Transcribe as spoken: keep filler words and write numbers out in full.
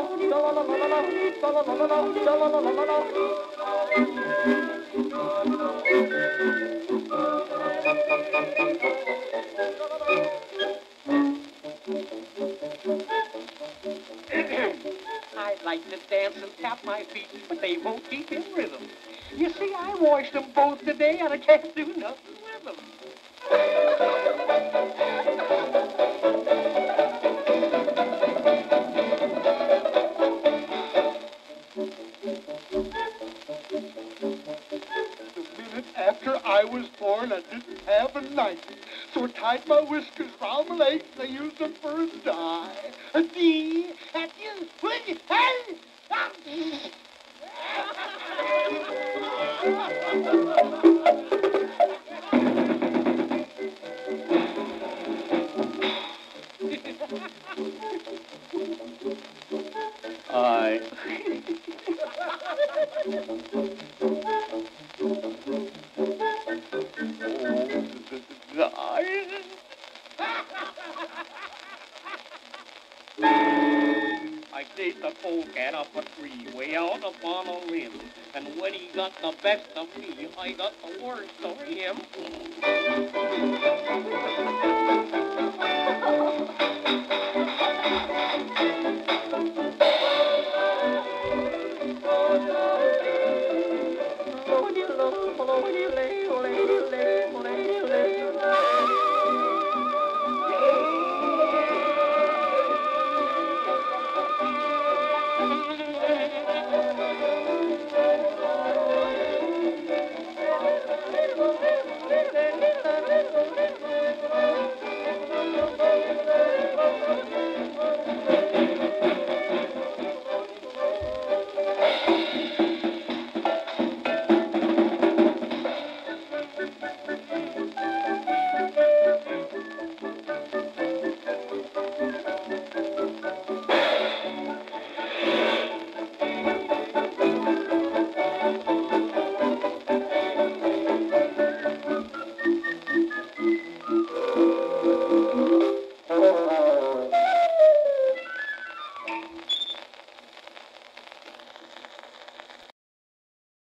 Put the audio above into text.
I'd like to dance and tap my feet, but they won't keep in rhythm. You see, I washed them both today, and I can't do nothing with them. The minute after I was born, I didn't have a knife, so I tied my whiskers round my legs, and I used them for a die. A D, at you, hey, hey! I. I chased a polecat up a tree, way out upon a limb, and when he got the best of me, I got the worst of him.